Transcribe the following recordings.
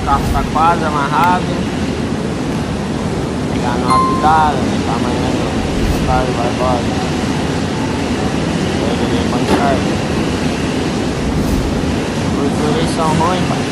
carro tá quase amarrado. Pegar numa cuidada, né? Pra amanhã o carro vai embora. Ele vem com enxerga. Os dois são ruins, pai.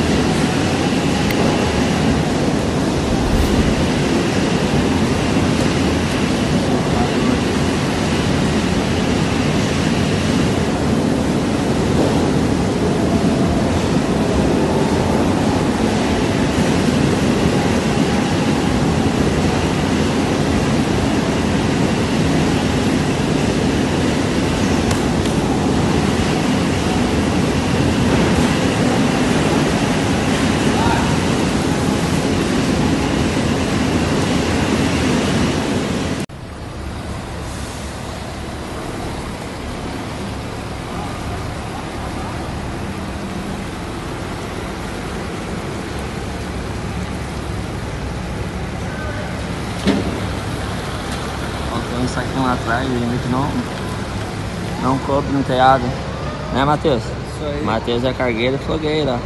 Isso aqui lá atrás, ainda que não coube no telhado, né, Matheus? Isso aí. Matheus é cargueiro e fogueiro, ó.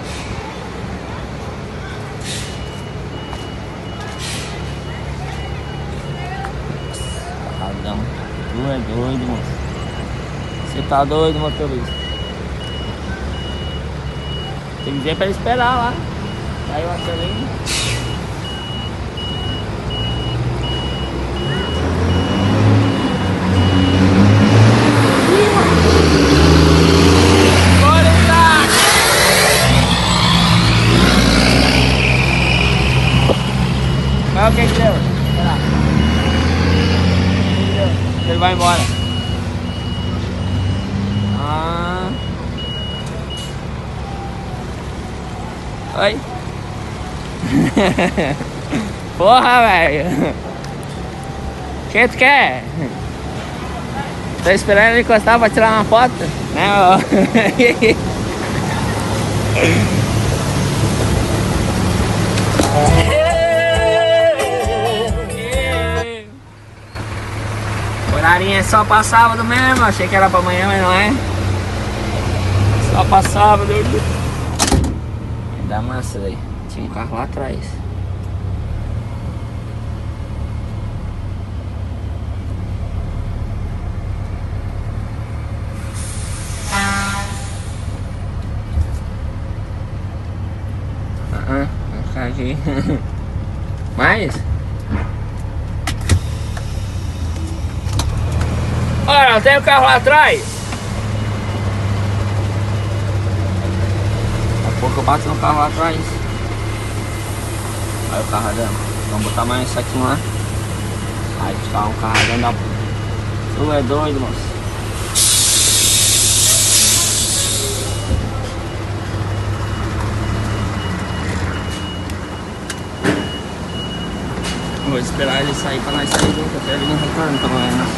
Carradão. Tu é doido, moço. Você tá doido, motorista? Tem que dizer pra ele esperar lá. Aí o acelerador. Mas o que que deu? Será? Ele vai embora. Ah. Oi. Porra, velho. O que tu quer? Tô esperando ele encostar pra tirar uma foto, né? Horarinho é só pra sábado mesmo, achei que era pra amanhã, mas não é. Só pra sábado. Dá massa daí. Tinha um carro lá atrás. Vou ficar aqui. Mais? Olha, não tem o carro lá atrás. Daqui a pouco eu bato no carro lá atrás. Aí o carro andando. Vamos botar mais um saquinho lá. Aí ficar um carro andando. Tu é doido, moço. Vou esperar ele sair pra nós sair junto, até ele não retorna, pelo menos.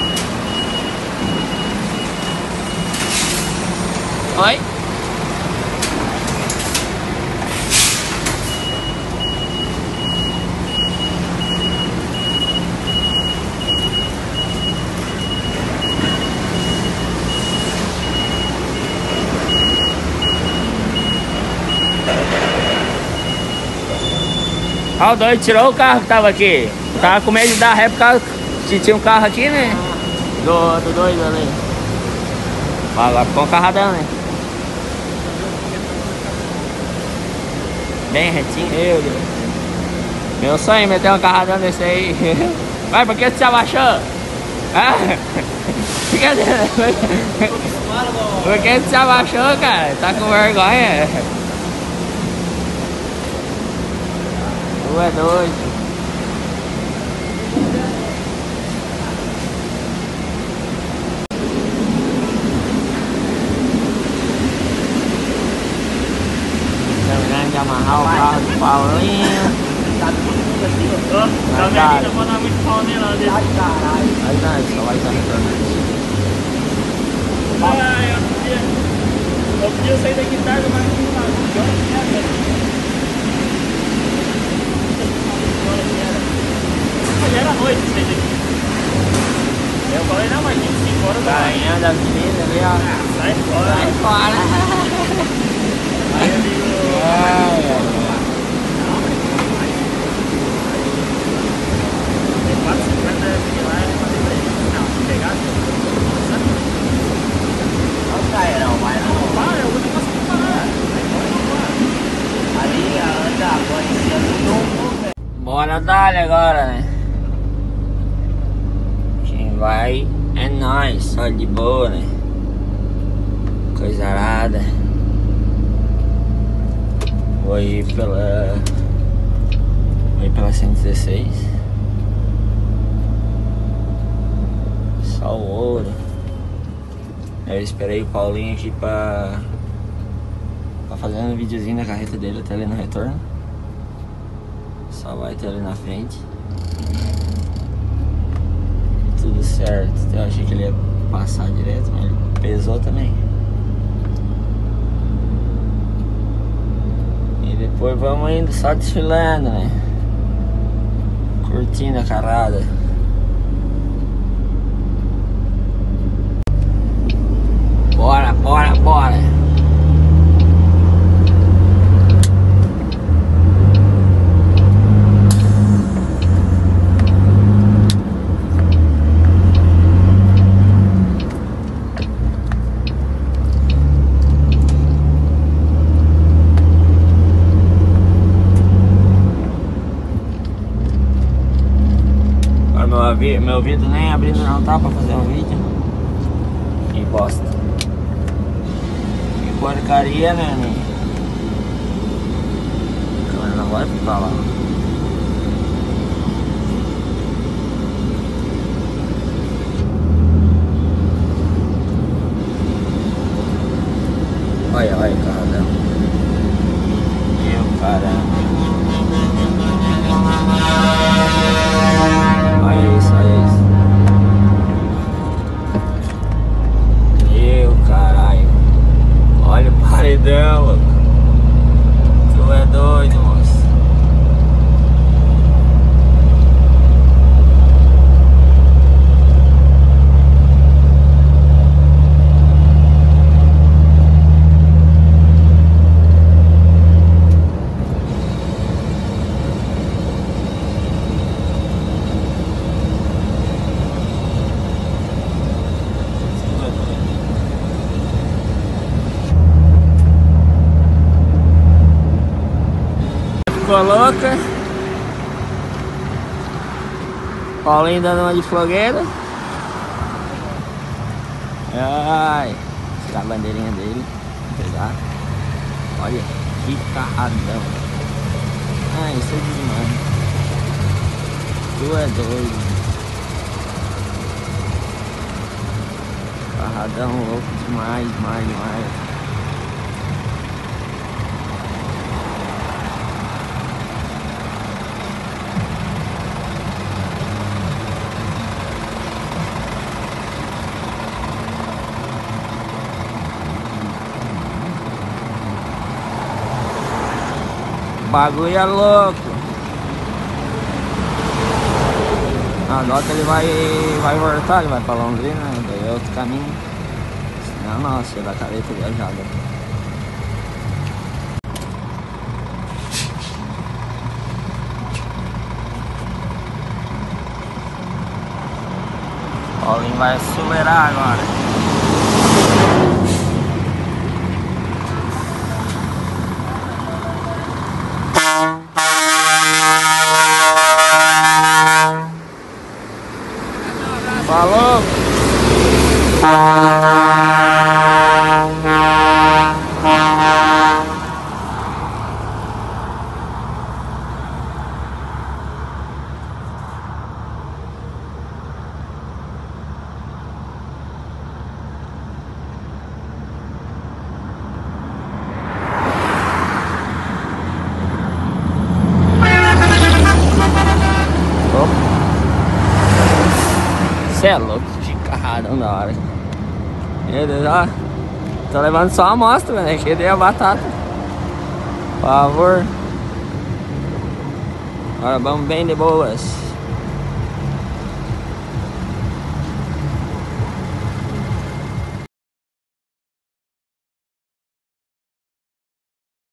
Oi? Ó, o doido tirou o carro que tava aqui. Tava com medo de dar ré por causa que tinha um carro aqui, né? Do doido ali. Agora ficou um carradão, né? Bem retinho. Meu Deus. Meu sonho é meter um carradão desse aí. Vai, por que tu se abaixou? Ah? Por que tu se abaixou, cara? Tá com vergonha? Tu é doido. Terminando de amarrar o carro do Paulinho. Tá tudo assim, ó. Tá vendo? Não vou dar muito pau nele, não. Caralho. Aí não, só vai estar retornando. Eu podia sair daqui tarde, mas não dá. Era noite isso aí daqui. Eu falei, não, mas 25 horas tá. Rainha da avenida ali, ó. Sai fora. Sai fora. Aí, amigo. Bora dar agora, né? Quem vai é nós, só de boa, né? Coisa arada. Vou ir pela 116. Só o ouro. Eu esperei o Paulinho aqui pra fazer um videozinho da carreta dele até ali no retorno. Só vai ter ali na frente. Tudo certo. Eu achei que ele ia passar direto, mas ele pesou também. E depois vamos indo só desfilando, né? Curtindo a carada. Bora, bora, bora! Meu vídeo nem abrindo não tá pra fazer um vídeo. Que bosta. Que porcaria, né? A câmera não vai pra lá. Olha, olha, caramba. Meu caramba. Olha isso, olha isso. Meu caralho. Olha o paredão, louco. Tu é doido, moço. Coloca Paulinho dando uma de flogueira. Ai, tirar a bandeirinha dele, pegar. Olha que carradão. Ah, isso é demais. Tu é doido. Carradão louco demais, demais, demais. O bagulho é louco. A nota ele vai voltar, ele vai pra Londrina, daí é outro caminho. Senão, nossa, é da careta viajada. Paulinho vai acelerar agora. Falou! Cê é louco, que carradão da hora. Meu Deus, ó. Tô levando só a amostra, né? Que dei a batata. Por favor. Agora vamos bem de boas.